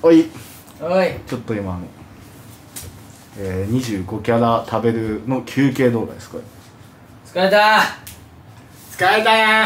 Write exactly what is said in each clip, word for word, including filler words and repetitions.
おいおい、 ちょっと今あの、えー、にじゅうごキャラ食べるの休憩動画ですこれ。 疲れた疲れたやん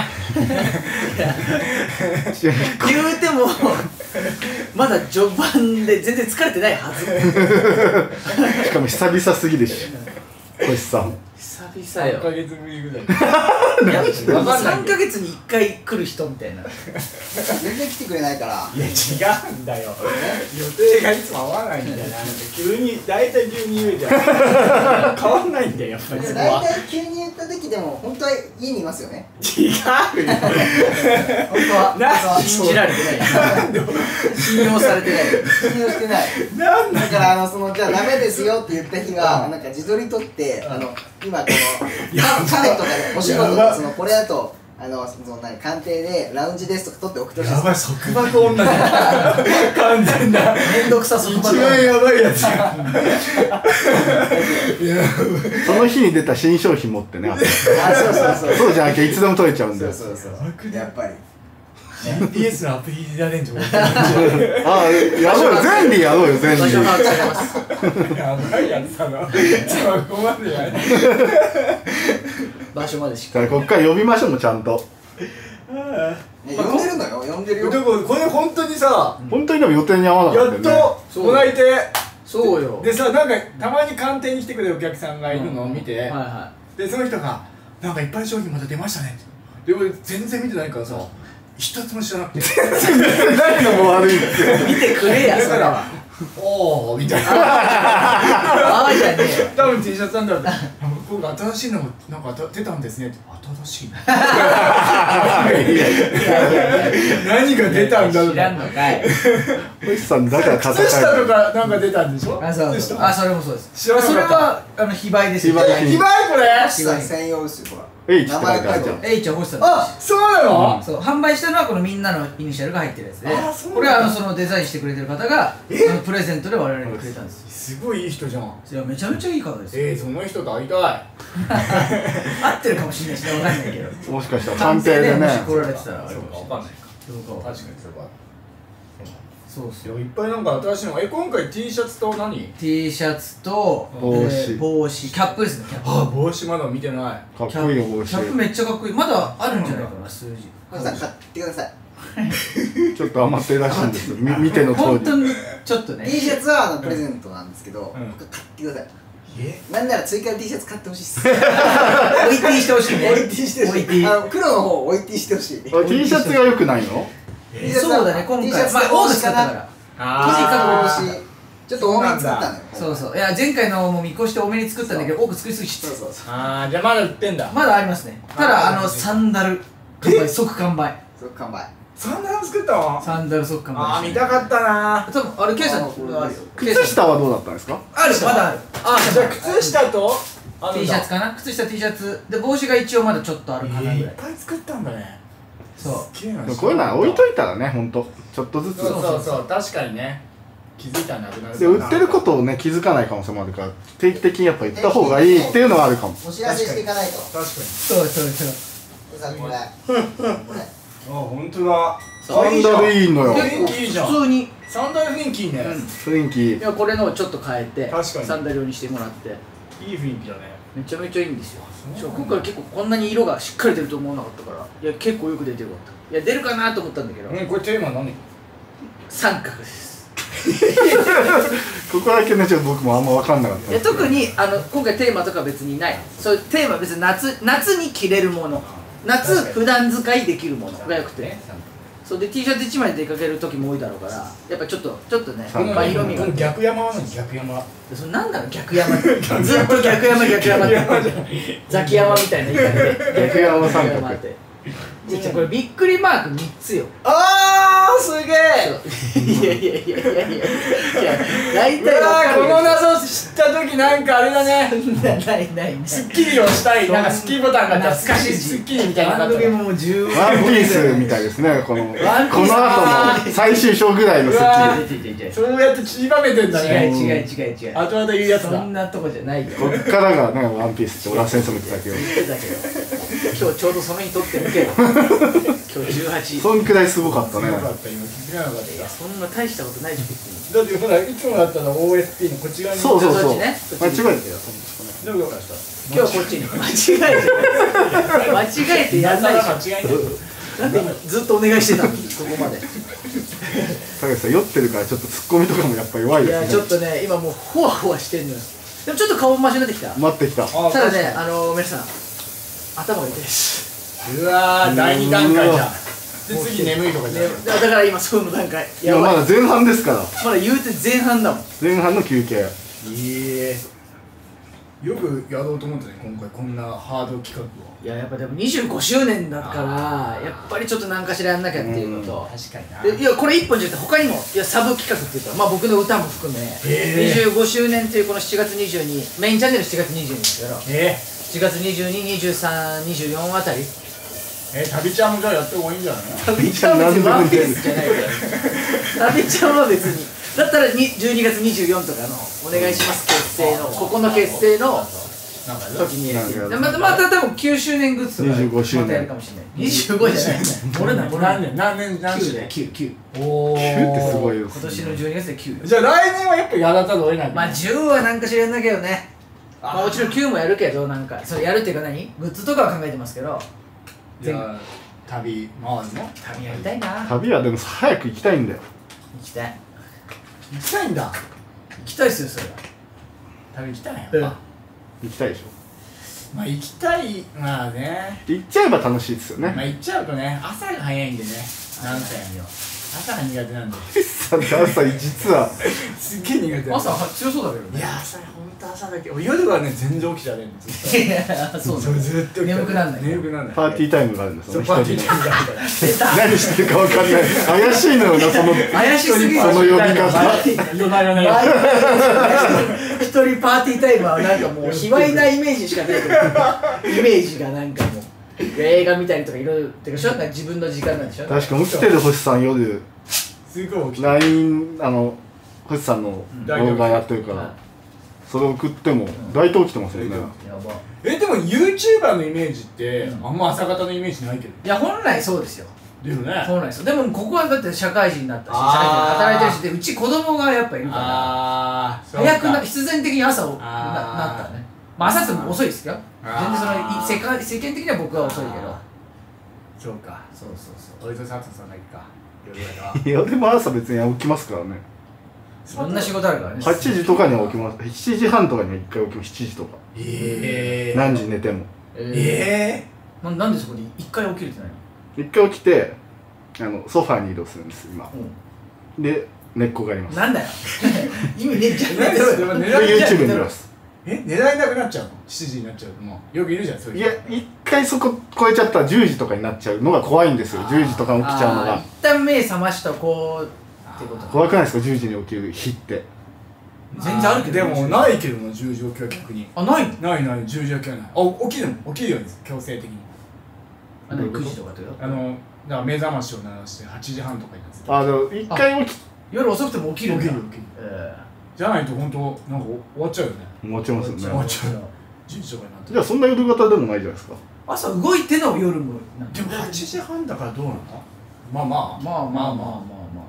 言うてもまだ序盤で全然疲れてないはずしかも久々すぎるし星さん久々よ。 さんかげつぶりぐらい。 いやわかんないさんかげつにいっかい来る人みたいな。 全然来てくれないから。 いや違うんだよ。予定がいつも合わないんだよな。急に大体急に言うじゃん。変わんないんだよやっぱりそこは。 大体急に言った時でも本当は家にいますよね。 違うよ。 本当は。 なん本当は信じられてない。信用されてない。 信用してない。 なんだ。 だからあのそのじゃあダメですよって言った日はなんか自撮り撮ってあの今この彼とかでお仕事でそのこれだとあのその何鑑定でラウンジですとか撮って送ってほしいです。 やばい束縛女だ。完全な。 めんどくさ束一縛。 番やばいやつ。 その日に出た新商品持ってねあ、そうそうそう。 そうじゃなきゃいつでも取れちゃうんだよ。 そうそうそう。やっぱり。 ジーピーエス のアプリでやれんじゃん。 ああやろうよ全理やろうよ全理。 場所把握されます。 やばいやつだな。そこまでやる。 場所までしっかだからこっから呼びましょうもちゃんと。 ね呼んでるのよ、呼んでるよ。 でもこれ本当にさ、 本当にでも予定に合わなかやっったよね。 ともらえて。 そうよ。 でさ、なんかたまに鑑定に来てくれるお客さんがいるのを見て、 はいはでその人が「なんかいっぱい商品また出ましたね」ってで俺全然見てないからさ一つも知らなくて何のも悪いんですよ。 い。見てくれやそれは。 おおみたいなああじゃねえよ。 多分 T シャツなんだろう僕新しいのもなんか出たんですねって新しいの何が出たんだろう知らんのかい。 星さんだから戦靴下とい。 かなんか出たんでしょあ、そうそう。あ、それもそうです。 知らなかったそれはあの非売ですよ。 非売品ひばいこれ星さん専用ですよ、ほら。 H って書いてあるじゃん。 えいちゃん星さん。 あそうなのそう、販売したのはこのみんなのイニシャルが入ってるやつで、 あそうなんだこれはあのそのデザインしてくれてる方がえあのプレゼントで我々にくれたんですよ。 すごいいい人じゃんいやめちゃめちゃいい方ですよ。 えー、その人と会いたい合ってるかもしれないしね、わかんないけど。 もしかしたら鑑鑑定でねもし。来られてたらあれそうかわかんないかそうか。 確かにそれはそうっすよ。 いやいっぱいなんか新しいのえ今回 T シャツと何 T シャツと帽子えー帽子、キャップですね。キャップ。 あ帽子まだ見てないかっこいいよ帽子。 キャップめっちゃかっこいい。まだあるんじゃないかな、数字。 星さん買ってください。 ちょっと余ってるらしいんですよ。み見ての通り。 本当にちょっとね。 T シャツはあのプレゼントなんですけど、 うん僕買ってください。 えなんなら追加で T シャツ買ってほしいっす。 置いティしてほしいね。 置い T してほしい。 置いティ。 あの黒の方置い T してほしい。 あ T シャツが良くないの？ そうだね、今 T シャ回。 ツまあ、オーダー使ったから。 あ生地かー帽子。ちょっと多めに作ったのよ。 そうそう。いや、前回のも見越して多めに作ったんだけど、多く作りすぎちゃっそうそうそう。 あーじゃあまだ売ってんだた。まだありますね。ただ、あの、サンダル、完売、即完売。 そう完売。 そんなの作ったのサンダル即完売。 あー見たかったな多分、あれ、ケイさん、 あこれあるよ。 靴下はどうだったんですか？ ある、まだある。 あじゃあ靴下とあるん T だシャツかな、靴下 T シャツ。で、帽子が一応まだちょっとあるかなぐらい。 いっぱい作ったんだねそう。 すげえなでもこういうのは置いといたらね、ほんとちょっとずつ。 そうそうそう確かにね気づいたらなくなるで売ってることをね気づかない可能性もあるから定期的にやっぱ言った方がいいっていうのはあるかも。 お知らせしていかないと。 確かにそうそうそう。 星さんこれ。これ。 あ本当だサンダルいいのよ。 結構いいじゃん普通に。 サンダル雰囲気いいね雰囲気。 いや、これのをちょっと変えて、 確かにサンダル用にしてもらって。 いい雰囲気だねめちゃめちゃいいんですよ。しかもそう今回結構こんなに色がしっかり出ると思わなかったから、いや結構よく出てよかった。いや出るかなと思ったんだけど、 うんこれテーマ何三角です。 ここだけねちょっと僕もあんま分かんなかったんいやですけど。 特にあの今回テーマとか別にない。そういうテーマは別に夏夏に着れるもの、夏確かに普段使いできるものがよくて、 ねそうで T シャツいちまいで出かける時も多いだろうから、やっぱちょっとちょっとね、 このまあ色味がこの逆山は何逆山それなんだろう逆山ってずっと逆山逆山ってザキヤマみたいな言い方で逆山三角ってじゃあこれびっくりマークみっつよ。 あーすげえいやいやいやいやいやいや大う体わわーこかるの謎知った時なんかあれだねないないないない。 スッキリをしたいなんかスッキリボタンがあったら懐かしいスッキリみたいなの番があったら組ももう十分ワンピースみたいですねこのこのワンピース後の最終章ぐらいのスうわッーキリ。 違う違う違うそうやって散りばめてんだ違ねう違う違う違う。 後々言うやつだそんなとこじゃないよ。 こっからがねワンピースって俺は先生も言ってたけど。 言ってたけど。 今日ちょうどその日撮ってるけど今日じゅうはちそんくらいすごかったね。 よかった今気づかなかっいやそんな大したことないじゃん別にただってほらいつもだったら オーエスピー のこっち側にそうそうそう。 そっちね間違えたよ。 でもよかった今日はこっちに間違えて間違えてやんないでしょ間違いないなんで今ずっとお願いしてたのここまで高橋さん酔ってるからちょっとツッコミとかもやっぱ弱いいですね。 やちょっとね今もうほわほわしてんのよでもちょっと顔マシになってきた待ってきた。 あただねあの皆さん頭が痛いですうわーだいに段階じゃんで次眠いとかじゃんねだだから今その段階いややばいまだ前半ですから。 まだ言うて前半だもん前半の休憩。 ええよくやろうと思ってね今回こんなハード企画をいややっぱでもにじゅうごしゅうねんだからやっぱりちょっと何かしらやんなきゃっていうのと確かになでいやこれいっぽんじゃなくて他にもいやサブ企画っていうかまあ僕の歌も含めへーにじゅうごしゅうねんというこのしちがつにじゅうにメインチャンネルしちがつにじゅうにですからえしちがつにじゅうに、にじゅうさん、にじゅうよんあたりええ旅ちゃんもじゃあやった方がいいんじゃないの旅ちゃんは別にワンピースじゃないから旅ちゃんは別にだったらにじゅうにがつにじゅうよっかのお願いします結成のここの結成のなんか時になんかでまたまた多分きゅうしゅうねんグッズとかにじゅうごしゅうねんまたやるかもしれないにじゅうごじゃない俺ら俺ら何年何年何きゅうだよ年きゅうきゅうおおきゅうってすごいよ。 今年のじゅうにがつできゅうよじゃあ来年はやっぱやらざるを得ないまあじゅうはなんかしらやんなきゃよねあーまあもちろんきゅうもやるけどなんかそれやるっていうか何グッズとかは考えてますけどじゃあ旅回るの旅やりたいな行旅はでも早く行きたいんだよ。 きたい行きたいんだ行きたいっすよそれは旅行きたいようんま行きたいでしょ。 あ行きたいまあね行っちゃえば楽しいですよね。 まあ行っちゃうとね朝が早いんでねなんせ朝が苦手なんでさて朝実はすっげえ苦手朝強そうだけどねいや朝ほんと朝だけ俺夜はね全然起きちゃうねずっいやそうとだずっと起きちゃう眠くなんない眠くなんないパーティータイムがあるんですよね。 そうパーティー一人タイムがあるから出た何してるかわかんない。怪しいのよなその怪しすぎるその呼び方。 夜な夜な毎日一人パーティータイムはなんかもう卑猥なイメージしかないけどイメージがなんかもう映画見たりとかいろいろてかしょなんか自分の時間なんでしょ確か起きてる星さん夜すごい起きてライン あの星さんの動画やってるかうんらそれ送っても大体起きてますよね。 やばえでも YouTuber のイメージってあんま朝方のイメージないけどいや本来そうですよだよね本来そうでもここはだって社会人になったし社あー会人で働いてるしでうち子供がやっぱいるからあー早くなそうか必然的に朝をなあーなったねまあ朝っても遅いですよ全あー然そのい世界世間的には僕は遅いけどそうかそうそうそう俺と佐藤さんだけか夜だかいやでも朝別に起きますからね。 いろんな仕事あるからねはちじとかには起きます。しちじはんとかにはいっかい起きます。しちじとかええ何時寝てもええーななんでそこで一回起きるって何いっかい起きてあのソファーに移動するんです今うで寝っ転がります。 なんだよ意味ねえじゃん何それでもで狙い YouTube 見ます。 え狙えなくなっちゃうのしちじになっちゃうともうよくいるじゃんそういういや一回そこ超えちゃったらじゅうじとかになっちゃうのが怖いんですよ。じゅうじとかに起きちゃうのがあー一旦目覚ましたこうってこと怖くないですか？じゅうじに起きる日って。 全然あるけどでもないけどなじゅうじ起きは逆にあないのないないじゅうじ起きはないあ起きるの起きるように強制的にあ何くじとかってことあのだから目覚ましを鳴らしてはちじはんとかになってあでも一回起き夜遅くても起きるんだ起きる起きるえじゃないと本当なんか終わっちゃうよねもちろんですよね。 終わっちゃうじゅうじとかになってじゃあそんな夜型でもないじゃないですか。 朝動いての夜もなんでもはちじはんだからどうなのまあまあまあまあまあまあまあ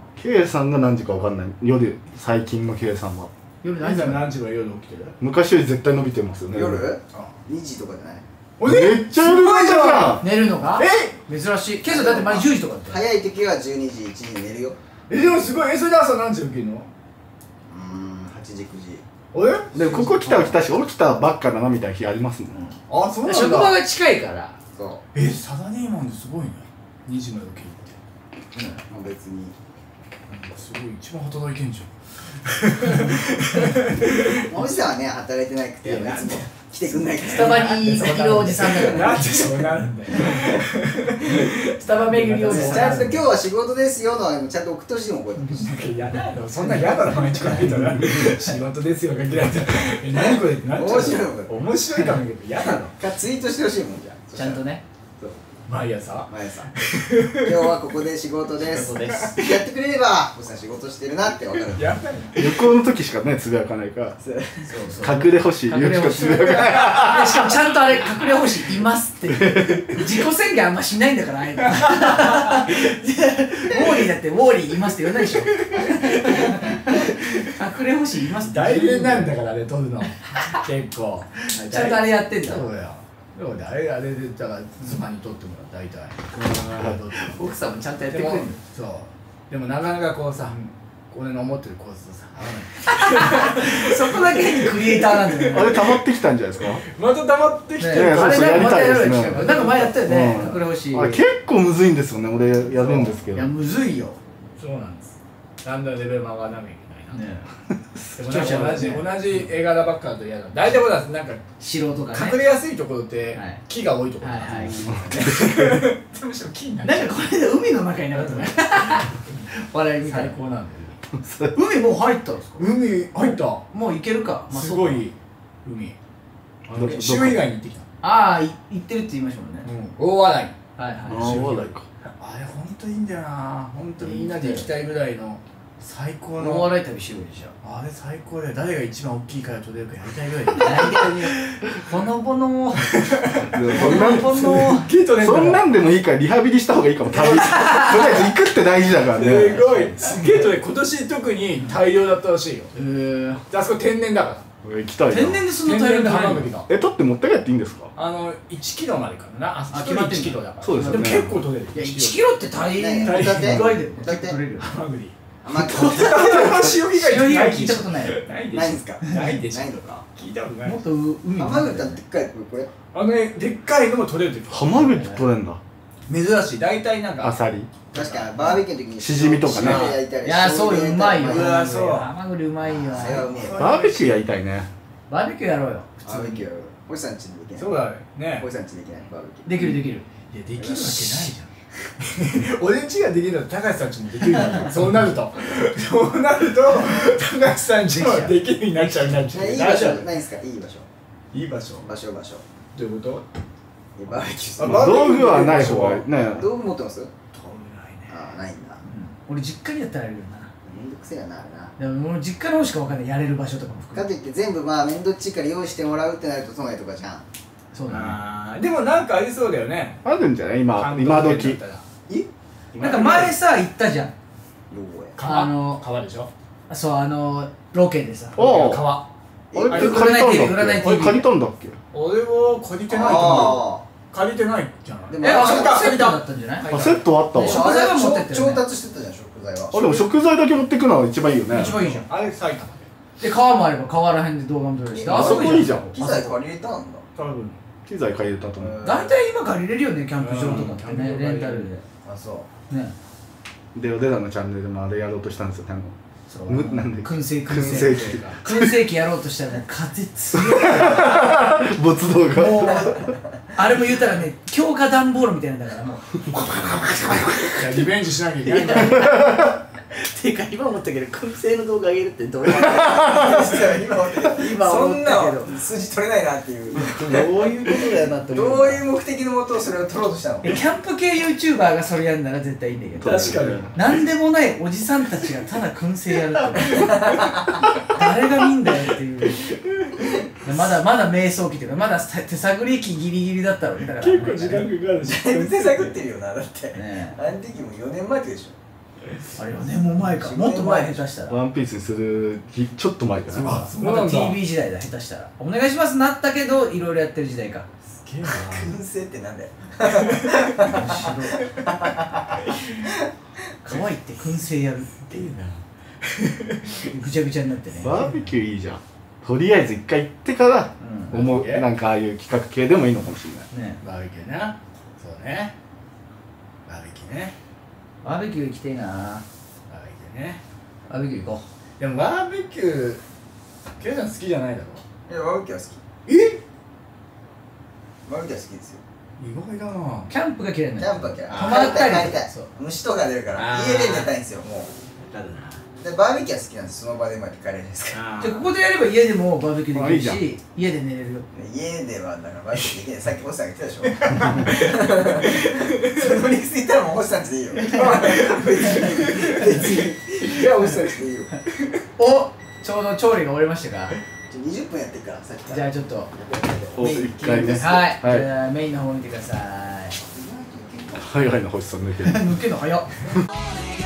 K さんが何時かわかんない夜最近の K さんは夜何時か何時何時は夜起きてる昔より絶対伸びてますよね。 夜あにじとかじゃないおめっちゃ夜型じゃん。 寝るのがえ珍しいけどだって毎じゅうじとかって早い時はじゅうにじいちじに寝るよえでもすごいえそれで朝何時起きるのうーんはちじくじ俺でここ来たら来たし起きたばっかだなみたいな日ありますもん。 あそうなんだ職場が近いからそえサダネーマンですごいねにじまで起きるってうもう別になんかすごい一番働いてんじゃんおじさんはね働いてなくていつも来てくんないからスタバにいるおじさんだからなんでそうなるんだよスタバ巡りおじさんちゃんと今日は仕事ですよのちゃんと送ってほしいもんこうやってなんか嫌だよそんな嫌だな毎日書いたら仕事ですよ書きられたらえ何これってなっちゃう面白いもん面白いかもけど嫌だろかツイートしてほしいもんじゃあちゃんとねそう毎朝毎朝今日はここで仕事ですそうですやってくれればおじさん仕事してるなって分かる。 やばい旅行の時しかねつぶやかないからそうそうそう隠れ星言うしかつぶやかないでしかもちゃんとあれ隠れ星いますって自己宣言あんましないんだからああいうのウォーリーだってウォーリーいますって言わないでしょ隠れ星いますって大変なんだからあれ撮るの結構ちゃんとあれやってんだそうだよそうだあれあれでだから妻に撮ってもらう大体奥さんもちゃんとやってでもくれるそうでもなかなかこうさ俺の思ってる構図とさ合わないそこだけ変にクリエイターなんだよねあれ溜まってきたんじゃないですかまた溜まってきてねいやあれなんかまたやるそうそうやりたいですね企画なんか前やったよねうん隠れ星あれ結構むずいんですよね俺やるんですけどいやむずいよそうなんですだんだんレベルも上がらなきゃいけないなねでもなんか同じ同じ絵柄ばっかだと嫌だ大体ほらなんか素人がね隠れやすいところってはい木が多いところはいはいむしろ木になっちゃうなんかこれで海の中になかったね笑いみたいな最高なんだよ海もう入ったんですか海入ったもう行けるかまあそうかすごい海あのどどこ週以外に行ってきたああい行ってるって言いましたもんね大笑いはいあはあ話題かあれほんといいんだよなほんとみんなで行きたいぐらいの最高い大の笑い旅しようよじゃあれ最高だよ誰が一番大きいから取れるかやりたいぐらいだよあほのぼのそんなんほのぼのゲットねそんなんでもいいからリハビリした方がいいかも旅とりあえず行くって大事だからねすごいすげえとね今年特に大量だったらしいよえーであそこ天然だから俺行きたいな天然でそんな天然で大量に入るハマグリがえ取って持って帰っていいんですかあのいちキロまでかなああ一人いちキロだからもそうですよね結構取れるいやいちキロって大変ねホタテ意外だよねホタテ取れるよハマグリ甘く潮干狩り潮干狩りない聞いたことないよないでしょないんですかないでしょないのか聞いたことないもっと海甘ぐりってでっかいこれあのねでっかいのも取れる時ハマグリ取れんだ珍しい大体なんかアサリ確かバーベキューの時にしじみとかね塩で焼いたりいやそうようまいようわそうハマグリうまいよそれはうめえバーベキューやりたいねバーベキューやろうよバーベキューおじさんちでできないそうだねおじさんちできないバーベキューできるできるいやできるわけないじゃん俺んちができるのは高橋さんちもできるんだからそうなるとそうなると高橋さんちもできるようになっちゃうなっちゃういい場所ないんすかいい場所いい場所場所場所どういうことえバーベキューすあるまあ道具はない方がね道具持ってます遠くないねああないんだ俺実家にやったらやるよなめんどくせえよなあれなでももう実家の方しかわかんないやれる場所とかも含めてかといって全部まあ面倒っちいから用意してもらうってなると都内とかじゃんそうだねあーでもなんかありそうだよねあるんじゃない今関今時東圏だったらえなんか前さ行ったじゃんどこへ川あの川でしょそうあのロケでさおう川あれってあれ借りたんだっけ占い ティーブイあれ借りたんだっけ俺は借りてないと思うあ借りてないじゃないでもえあそこ借りたセットだったんじゃないはいあセットあったわでしょあ食材は持ってったよね調達してたじゃん食材はあでも食材だけ持ってくのは一番いいよね一番いいじゃんあれ埼玉でで川もあれば川らへんで動画も撮れるしあそこいいじゃん機材借りれたんだ多分機材借りれたと思う大体今借りれるよねキャンプ場とかってねうんレンタルであそうねで俺らのチャンネルでもあれやろうとしたんですよ多分そうむなんで燻製燻燻製製機燻製機やろうとしたらね風強い没動画もうあれも言ったらね強化段ボールみたいなんだからもういやリベンジしなきゃいけないんだよていうか今思ったけど燻製の動画上げるってどういう今思ったけど今そん思ったけどな数字取れないなっていうどういうことだよなって思うどういう目的のもとそれを取ろうとしたのえキャンプ系 YouTuber がそれやるなら絶対いいんだけど確かになんでもないおじさんたちがただ燻製やるって誰が見んだよっていうまだまだ迷走期っていうかまだ手探り期ギリギリだったろうねだから結構時間かかるしだいぶ手探ってるよなだってねあの時もよねんまえでしあれよねもう前かもっと前下手したらワンピースにする日ちょっと前だねあそうまだなんだティービー 時代だ下手したらお願いしますなったけどいろいろやってる時代かすげえなょ燻製ってなんだよ面白い可愛いって燻製やるっていうぐちゃぐちゃになってねバーベキューいいじゃんとりあえず一回行ってからうん思うバーベキューなんかああいう企画系でもいいのかもしれないねバーベキューなそうねバーベキューねバーベキュー行きてえなバーベキューねバーベキュー行こでもバーベキューケイさん好きじゃないだろいやバーベキューは好きえバーベキューは好きですよ意外だなうキャンプが嫌いなのキャンプは嫌い泊まったり帰りたいそう虫とか出るからあー家で寝たいんですよもうだなでバーベキューは好きなんですその場でまで行かれるんですかじゃあここでやれば家でもバーベキューできるあいいし家で寝れるよ家ではだからバーベキューできないさっき星さんが言ってたでしょその理屈言ったらもう星さんちでいいよ別に別にじゃあ星さんちでいいよおちょうど調理が終わりましたかちょにじゅっぷんやってるからさっきからじゃあちょっとお一回ですはい、 はいじゃあメインの方見てくださいはいはいの星さん抜ける抜けるの早っ